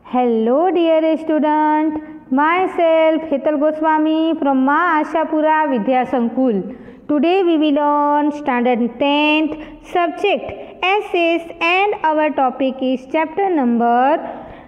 Hello dear student, myself Hetal Goswami from Ma Ashapura Vidya Sankul. Today we will learn standard 10th subject essays and our topic is chapter number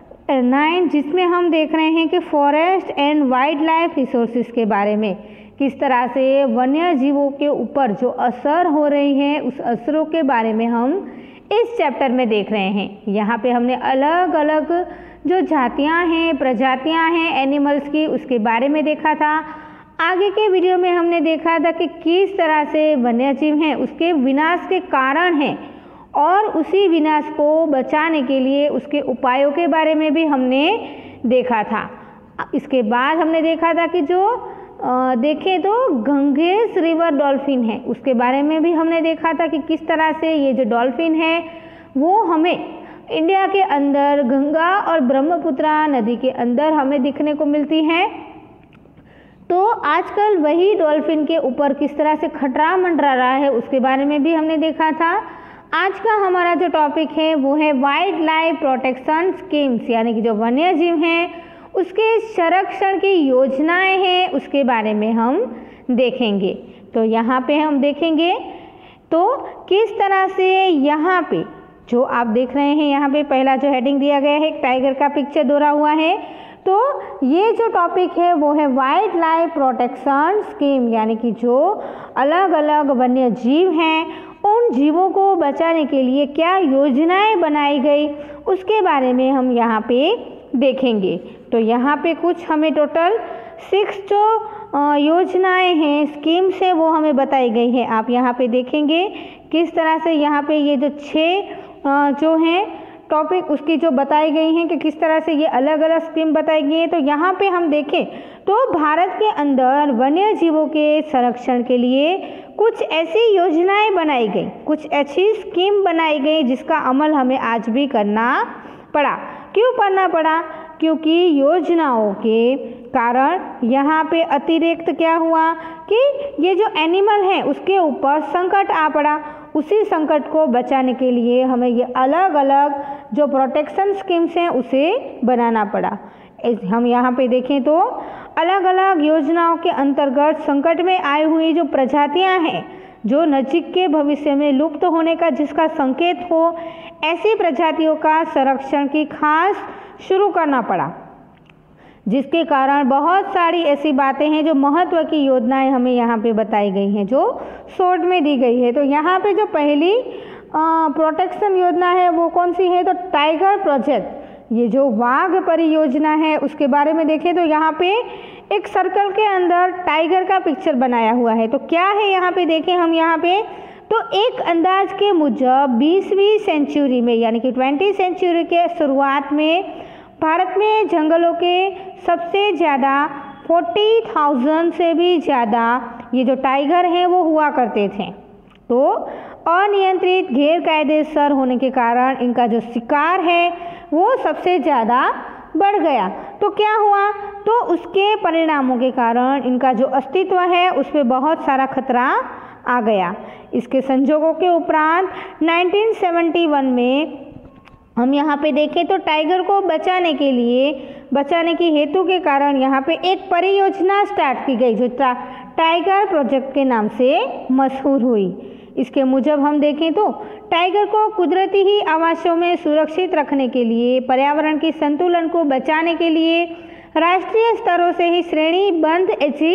9 जिसमें हम देख रहे हैं कि forest and wild life resources के बारे में किस तरह से वन्य जीवों के ऊपर जो असर हो रही हैं उस असरों के बारे में हम इस चैप्टर में देख रहे हैं। यहाँ पे हमने अलग अलग जो जातियाँ हैं प्रजातियाँ हैं एनिमल्स की उसके बारे में देखा था। आगे के वीडियो में हमने देखा था कि किस तरह से वन्य जीव हैं उसके विनाश के कारण हैं और उसी विनाश को बचाने के लिए उसके उपायों के बारे में भी हमने देखा था। इसके बाद हमने देखा था कि जो देखें तो गंगेस रिवर डॉल्फिन है उसके बारे में भी हमने देखा था कि किस तरह से ये जो डॉल्फिन है वो हमें इंडिया के अंदर गंगा और ब्रह्मपुत्रा नदी के अंदर हमें दिखने को मिलती है। तो आजकल वही डॉल्फिन के ऊपर किस तरह से खतरा मंडरा रहा है उसके बारे में भी हमने देखा था। आज का हमारा जो टॉपिक है वो है वाइल्ड लाइफ प्रोटेक्शन स्कीम्स, यानी कि जो वन्य जीव हैं उसके संरक्षण की योजनाएं हैं उसके बारे में हम देखेंगे। तो यहाँ पे हम देखेंगे तो किस तरह से यहाँ पे जो आप देख रहे हैं यहाँ पे पहला जो हेडिंग दिया गया है एक टाइगर का पिक्चर दोहरा हुआ है। तो ये जो टॉपिक है वो है वाइल्ड लाइफ प्रोटेक्शन स्कीम, यानी कि जो अलग अलग वन्य जीव हैं उन जीवों को बचाने के लिए क्या योजनाएं बनाई गई उसके बारे में हम यहाँ पे देखेंगे। तो यहाँ पे कुछ हमें टोटल 6 जो योजनाएं हैं स्कीम्स है वो हमें बताई गई है। आप यहाँ पे देखेंगे किस तरह से यहाँ पे ये जो 6 जो हैं टॉपिक उसकी जो बताई गई हैं कि किस तरह से ये अलग अलग स्कीम बताई गई है। तो यहाँ पे हम देखें तो भारत के अंदर वन्य जीवों के संरक्षण के लिए कुछ ऐसी योजनाएं बनाई गई, कुछ ऐसी स्कीम बनाई गई जिसका अमल हमें आज भी करना पड़ा। क्यों करना पड़ा? क्योंकि योजनाओं के कारण यहाँ पे अतिरिक्त क्या हुआ कि ये जो एनिमल है उसके ऊपर संकट आ पड़ा। उसी संकट को बचाने के लिए हमें ये अलग अलग जो प्रोटेक्शन स्कीम्स हैं उसे बनाना पड़ा। हम यहाँ पे देखें तो अलग अलग योजनाओं के अंतर्गत संकट में आई हुई जो प्रजातियाँ हैं जो नजीक के भविष्य में लुप्त होने का जिसका संकेत हो, ऐसी प्रजातियों का संरक्षण की खास शुरू करना पड़ा, जिसके कारण बहुत सारी ऐसी बातें हैं जो महत्व की योजनाएं हमें यहाँ पे बताई गई हैं जो शॉर्ट में दी गई है। तो यहाँ पे जो पहली प्रोटेक्शन योजना है वो कौन सी है? तो टाइगर प्रोजेक्ट, ये जो वाघ परियोजना है उसके बारे में देखें तो यहाँ पे एक सर्कल के अंदर टाइगर का पिक्चर बनाया हुआ है। तो क्या है यहाँ पे देखें हम यहाँ पे तो एक अंदाज के मुजब 20वीं सेंचुरी में यानी कि 20th सेंचुरी के शुरुआत में भारत में जंगलों के सबसे ज़्यादा 40,000 से भी ज़्यादा ये जो टाइगर हैं वो हुआ करते थे। तो अनियंत्रित गैरकायदेसर होने के कारण इनका जो शिकार है वो सबसे ज़्यादा बढ़ गया। तो क्या हुआ? तो उसके परिणामों के कारण इनका जो अस्तित्व है उस पर बहुत सारा खतरा आ गया। इसके संजोगों के उपरांत 1971 में हम यहाँ पे देखें तो टाइगर को बचाने की हेतु के कारण यहाँ पे एक परियोजना स्टार्ट की गई जो टाइगर प्रोजेक्ट के नाम से मशहूर हुई। इसके मुजब हम देखें तो टाइगर को कुदरती ही आवासों में सुरक्षित रखने के लिए, पर्यावरण की संतुलन को बचाने के लिए राष्ट्रीय स्तरों से ही श्रेणीबद्ध ऐसी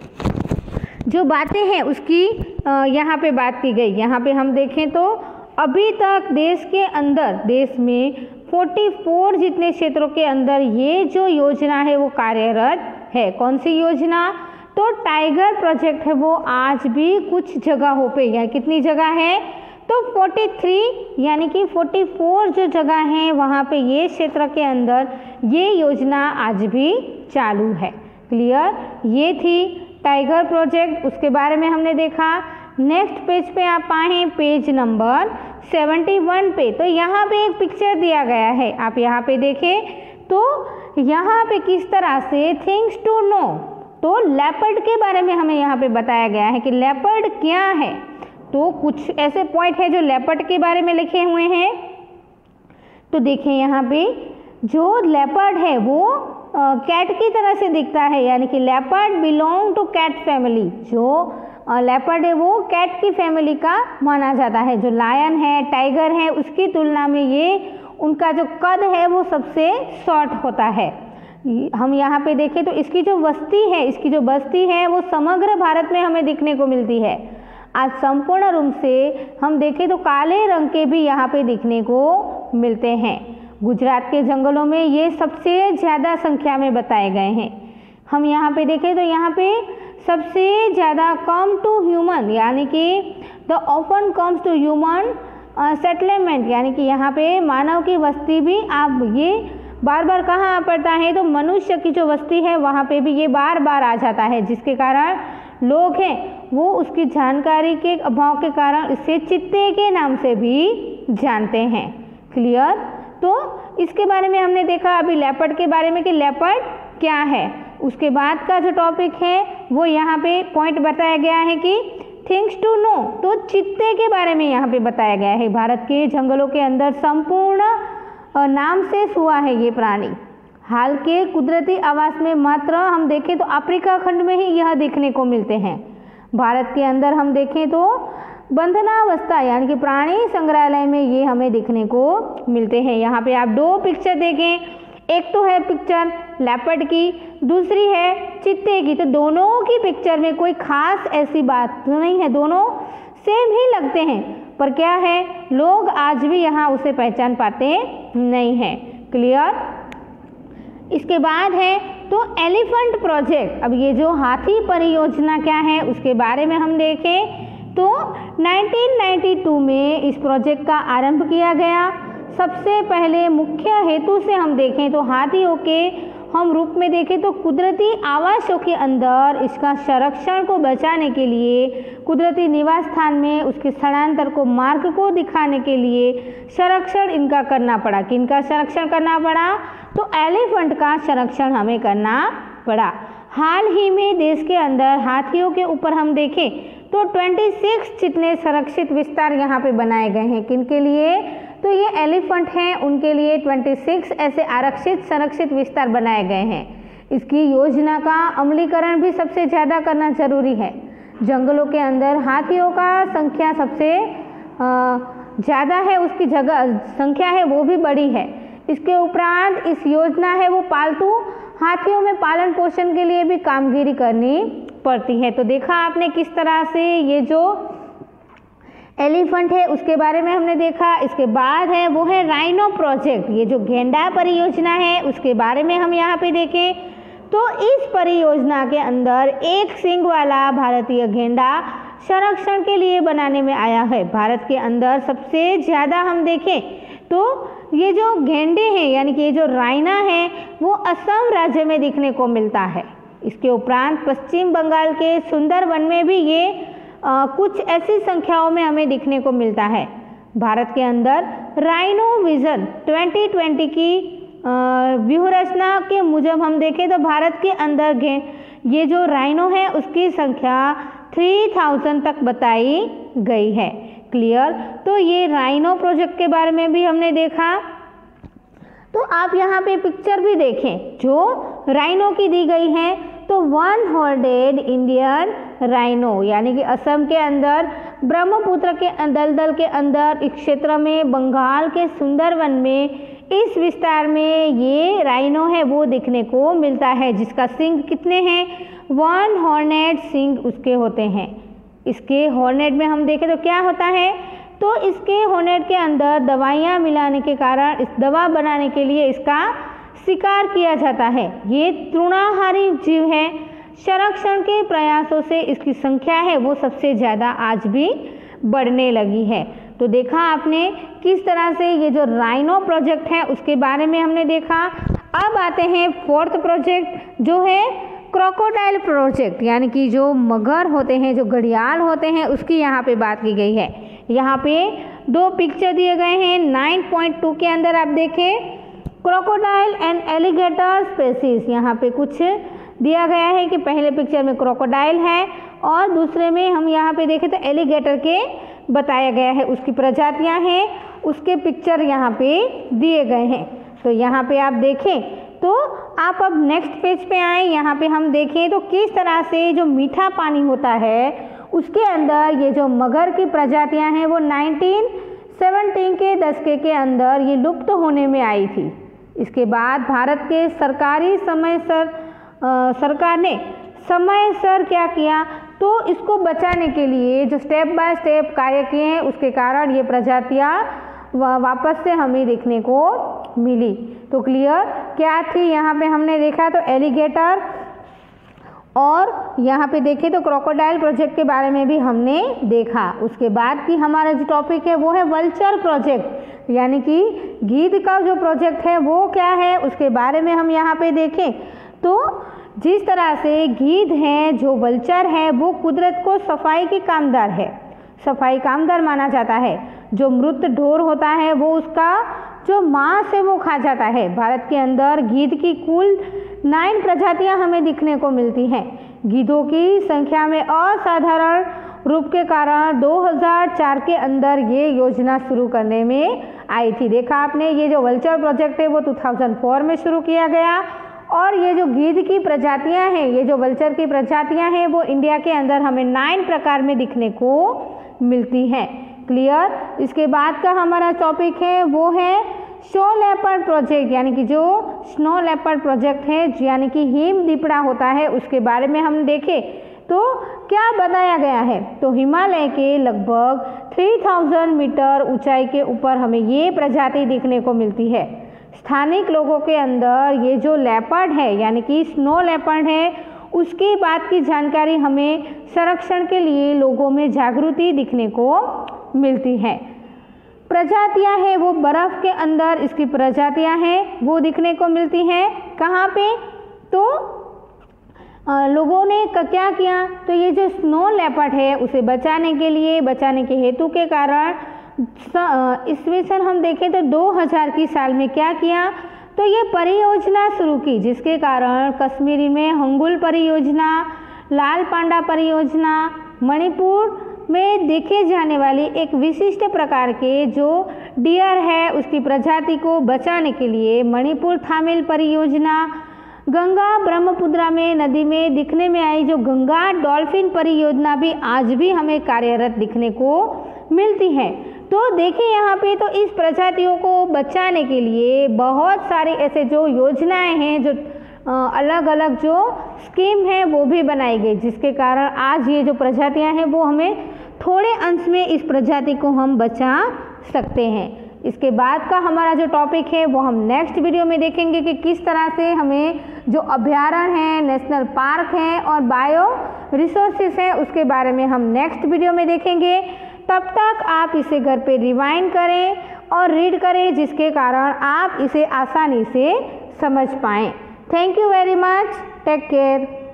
जो बातें हैं उसकी यहाँ पे बात की गई। यहाँ पे हम देखें तो अभी तक देश में 44 जितने क्षेत्रों के अंदर ये जो योजना है वो कार्यरत है। कौन सी योजना? तो टाइगर प्रोजेक्ट है वो आज भी कुछ जगहों पे है। कितनी जगह है? तो 43 यानी कि 44 जो जगह हैं वहाँ पे ये क्षेत्र के अंदर ये योजना आज भी चालू है। क्लियर? ये थी टाइगर प्रोजेक्ट, उसके बारे में हमने देखा। नेक्स्ट पेज पे आप आए पेज नंबर 71 पे, तो यहाँ पे एक पिक्चर दिया गया है। आप यहाँ पे देखें तो यहाँ पे किस तरह से थिंग्स टू नो, तो लेपर्ड के बारे में हमें यहाँ पे बताया गया है कि लेपर्ड क्या है। तो कुछ ऐसे पॉइंट है जो लेपर्ड के बारे में लिखे हुए हैं। तो देखें यहाँ पे जो लेपर्ड है वो कैट की तरह से दिखता है, यानी कि leopard belong to cat family. जो लेपर्ड है वो कैट की फैमिली का माना जाता है। जो लायन है, टाइगर है, उसकी तुलना में ये उनका जो कद है वो सबसे शॉर्ट होता है। हम यहाँ पे देखें तो इसकी जो बस्ती है वो समग्र भारत में हमें दिखने को मिलती है। आज संपूर्ण रूप से हम देखें तो काले रंग के भी यहाँ पे दिखने को मिलते हैं। गुजरात के जंगलों में ये सबसे ज़्यादा संख्या में बताए गए हैं। हम यहाँ पे देखें तो यहाँ पे सबसे ज़्यादा कम टू ह्यूमन, यानी कि the often comes to human settlement, यानी कि यहाँ पे मानव की बस्ती भी आप ये बार बार कहाँ पड़ता है तो मनुष्य की जो बस्ती है वहाँ पे भी ये बार बार आ जाता है, जिसके कारण लोग हैं वो उसकी जानकारी के अभाव के कारण इसे चित्ते के नाम से भी जानते हैं। क्लियर? तो इसके बारे में हमने देखा अभी लेपर्ड के बारे में कि लेपर्ड क्या है। उसके बाद का जो टॉपिक है वो यहाँ पे पॉइंट बताया गया है कि थिंग्स टू नो, तो चित्ते के बारे में यहाँ पे बताया गया है। भारत के जंगलों के अंदर संपूर्ण नाम से हुआ है ये प्राणी। हाल के कुदरती आवास में मात्र हम देखें तो अफ्रीका खंड में ही यह देखने को मिलते हैं। भारत के अंदर हम देखें तो बंधनावस्था यानी कि प्राणी संग्रहालय में ये हमें देखने को मिलते हैं। यहाँ पे आप दो पिक्चर देखें, एक तो है पिक्चर लेपर्ड की, दूसरी है चित्ते की। तो दोनों की पिक्चर में कोई खास ऐसी बात तो नहीं है, दोनों सेम ही लगते हैं, पर क्या है लोग आज भी यहाँ उसे पहचान पाते नहीं हैं। क्लियर? इसके बाद है तो एलिफेंट प्रोजेक्ट। अब ये जो हाथी परियोजना क्या है उसके बारे में हम देखें तो 1992 में इस प्रोजेक्ट का आरंभ किया गया। सबसे पहले मुख्य हेतु से हम देखें तो हाथियों के हम रूप में देखें तो कुदरती आवासों के अंदर इसका संरक्षण को बचाने के लिए, कुदरती निवास स्थान में उसके स्थानांतर को मार्ग को दिखाने के लिए संरक्षण इनका करना पड़ा। किनका संरक्षण करना पड़ा? तो एलिफेंट का संरक्षण हमें करना पड़ा। हाल ही में देश के अंदर हाथियों के ऊपर हम देखें तो 26 जितने संरक्षित विस्तार यहाँ पे बनाए गए हैं। किनके लिए? तो ये एलिफेंट हैं उनके लिए 26 ऐसे आरक्षित संरक्षित विस्तार बनाए गए हैं। इसकी योजना का अमलीकरण भी सबसे ज़्यादा करना जरूरी है। जंगलों के अंदर हाथियों का संख्या सबसे ज़्यादा है, उसकी जगह संख्या है वो भी बड़ी है। इसके उपरांत इस योजना है वो पालतू हाथियों में पालन पोषण के लिए भी कामगिरी करनी पड़ती है। तो देखा आपने किस तरह से ये जो एलिफेंट है उसके बारे में हमने देखा। इसके बाद है वो है राइनो प्रोजेक्ट। ये जो गेंडा परियोजना है उसके बारे में हम यहाँ पे देखें तो इस परियोजना के अंदर एक सींग वाला भारतीय गेंडा संरक्षण के लिए बनाने में आया है। भारत के अंदर सबसे ज़्यादा हम देखें तो ये जो गेंडे हैं यानी कि ये जो राइना है वो असम राज्य में दिखने को मिलता है। इसके उपरांत पश्चिम बंगाल के सुंदरवन में भी ये कुछ ऐसी संख्याओं में हमें दिखने को मिलता है। भारत के अंदर राइनो विजन 2020 की व्यूहरचना के मुजब हम देखें तो भारत के अंदर ये जो राइनो है उसकी संख्या 3000 तक बताई गई है। क्लियर? तो ये राइनो प्रोजेक्ट के बारे में भी हमने देखा। तो आप यहाँ पे पिक्चर भी देखें जो राइनो की दी गई है तो वन हॉर्नेड इंडियन राइनो यानी कि असम के अंदर ब्रह्मपुत्र के दलदल के अंदर इस क्षेत्र में बंगाल के सुंदरवन में इस विस्तार में ये राइनो है वो दिखने को मिलता है, जिसका सींग कितने हैं? 1 हॉर्नेड सींग उसके होते हैं। इसके हॉर्नेड में हम देखें तो क्या होता है तो इसके हॉर्नेड के अंदर दवाइयाँ मिलाने के कारण इस दवा बनाने के लिए इसका शिकार किया जाता है। ये तृणाहारी जीव है। संरक्षण के प्रयासों से इसकी संख्या है वो सबसे ज़्यादा आज भी बढ़ने लगी है। तो देखा आपने किस तरह से ये जो राइनो प्रोजेक्ट है उसके बारे में हमने देखा। अब आते हैं फोर्थ प्रोजेक्ट जो है क्रोकोडाइल प्रोजेक्ट, यानी कि जो मगर होते हैं, जो घड़ियाल होते हैं, उसकी यहाँ पे बात की गई है। यहाँ पे दो पिक्चर दिए गए हैं। 9.2 के अंदर आप देखें क्रोकोडाइल एंड एलिगेटर स्पेसीज, यहाँ पे कुछ दिया गया है कि पहले पिक्चर में क्रोकोडाइल है और दूसरे में हम यहाँ पे देखें तो एलिगेटर के बताया गया है, उसकी प्रजातियाँ हैं, उसके पिक्चर यहाँ पे दिए गए हैं। तो यहाँ पे आप देखें तो आप अब नेक्स्ट पेज पे आए, यहाँ पे हम देखें तो किस तरह से जो मीठा पानी होता है उसके अंदर ये जो मगर की प्रजातियाँ हैं वो 1917 के दशक के अंदर ये लुप्त होने में आई थी। इसके बाद भारत के सरकार ने समयसर क्या किया, तो इसको बचाने के लिए जो स्टेप बाय स्टेप कार्य किए हैं उसके कारण ये प्रजातियाँ वापस से हमें देखने को मिली। तो क्लियर क्या थी, यहाँ पे हमने देखा तो एलिगेटर, और यहाँ पे देखें तो क्रोकोडाइल प्रोजेक्ट के बारे में भी हमने देखा। उसके बाद की हमारा जो टॉपिक है वो है वल्चर प्रोजेक्ट, यानी कि गीध का जो प्रोजेक्ट है वो क्या है उसके बारे में हम यहाँ पे देखें। तो जिस तरह से गीध हैं, जो वल्चर है वो कुदरत को सफाई की कामदार है, सफाई कामदार माना जाता है। जो मृत ढोर होता है वो उसका जो मांस है वो खा जाता है। भारत के अंदर गीध की कुल 9 प्रजातियां हमें दिखने को मिलती हैं। गीधों की संख्या में असाधारण रूप के कारण 2004 के अंदर ये योजना शुरू करने में आई थी। देखा आपने, ये जो वल्चर प्रोजेक्ट है वो 2004 में शुरू किया गया, और ये जो गीध की प्रजातियां हैं, ये जो वल्चर की प्रजातियां हैं वो इंडिया के अंदर हमें 9 प्रकार में दिखने को मिलती हैं। क्लियर। इसके बाद का हमारा टॉपिक है वो है स्नो लेपर्ड प्रोजेक्ट, यानी कि जो स्नो लेपर्ड प्रोजेक्ट है यानी कि हिम दीपड़ा होता है, उसके बारे में हम देखें तो क्या बताया गया है। तो हिमालय के लगभग 3000 मीटर ऊंचाई के ऊपर हमें ये प्रजाति देखने को मिलती है। स्थानिक लोगों के अंदर ये जो लेपर्ड है यानी कि स्नो लेपर्ड है उसकी बात की जानकारी हमें संरक्षण के लिए लोगों में जागृति दिखने को मिलती है। प्रजातियां हैं वो बर्फ़ के अंदर इसकी प्रजातियां हैं वो दिखने को मिलती हैं। कहाँ पे, तो लोगों ने क्या किया, तो ये जो स्नो लेपर्ड है उसे बचाने के हेतु के कारण ईस्वी सन हम देखें तो 2000 की साल में क्या किया, तो ये परियोजना शुरू की, जिसके कारण कश्मीर में हंगुल परियोजना, लाल पांडा परियोजना, मणिपुर में देखे जाने वाली एक विशिष्ट प्रकार के जो डियर है उसकी प्रजाति को बचाने के लिए मणिपुर थामिल परियोजना, गंगा ब्रह्मपुत्रा में नदी में दिखने में आई जो गंगा डॉल्फिन परियोजना भी आज भी हमें कार्यरत दिखने को मिलती है। तो देखिए यहाँ पे तो इस प्रजातियों को बचाने के लिए बहुत सारे ऐसे जो योजनाएं हैं, जो अलग अलग जो स्कीम है वो भी बनाई गई, जिसके कारण आज ये जो प्रजातियां हैं वो हमें थोड़े अंश में इस प्रजाति को हम बचा सकते हैं। इसके बाद का हमारा जो टॉपिक है वो हम नेक्स्ट वीडियो में देखेंगे कि किस तरह से हमें जो अभयारण्य हैं, नेशनल पार्क हैं और बायो रिसोर्सेस हैं उसके बारे में हम नेक्स्ट वीडियो में देखेंगे। तब तक आप इसे घर पे रिवाइंड करें और रीड करें, जिसके कारण आप इसे आसानी से समझ पाएँ। Thank you very much. Take care.